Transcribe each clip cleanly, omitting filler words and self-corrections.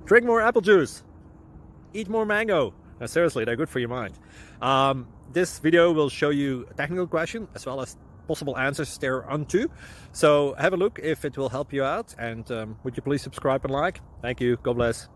Drink more apple juice. Eat more mango. No, seriously, they're good for your mind. This video will show you a technical question as well as possible answers thereunto. So have a look if it will help you out, and would you please subscribe and like? Thank you. God bless.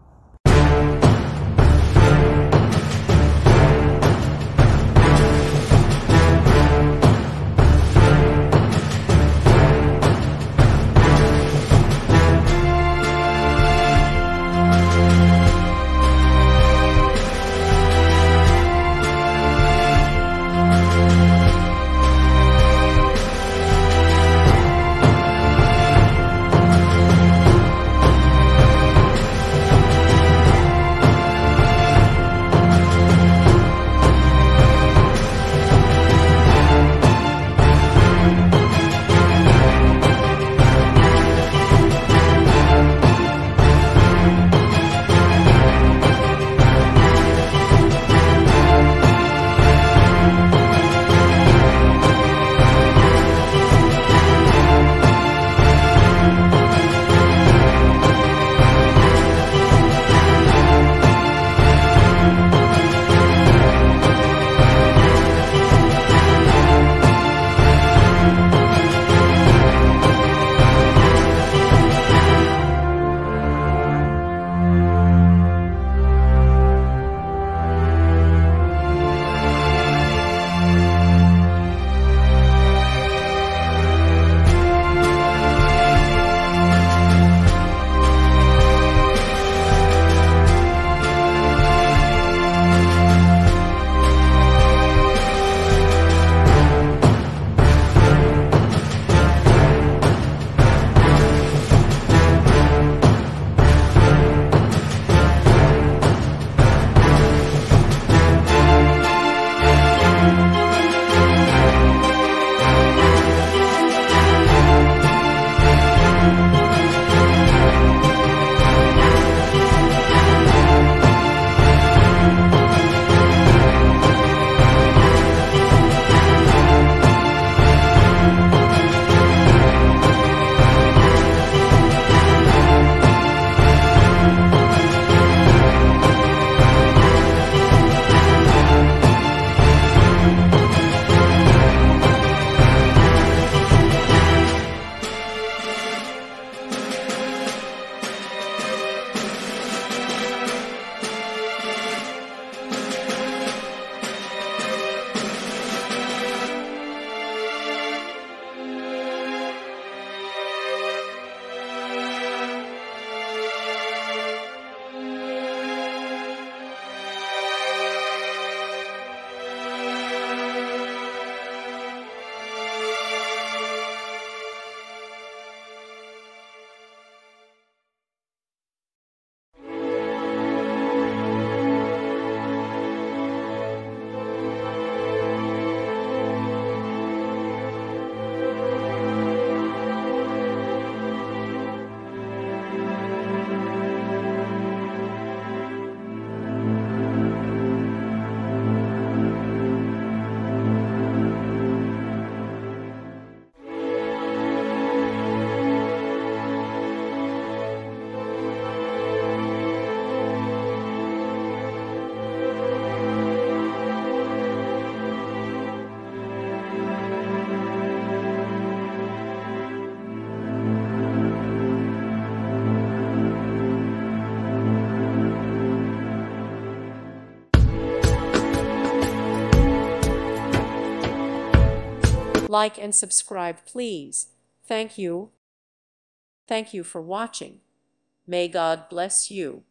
Like and subscribe, please. Thank you. Thank you for watching. May God bless you.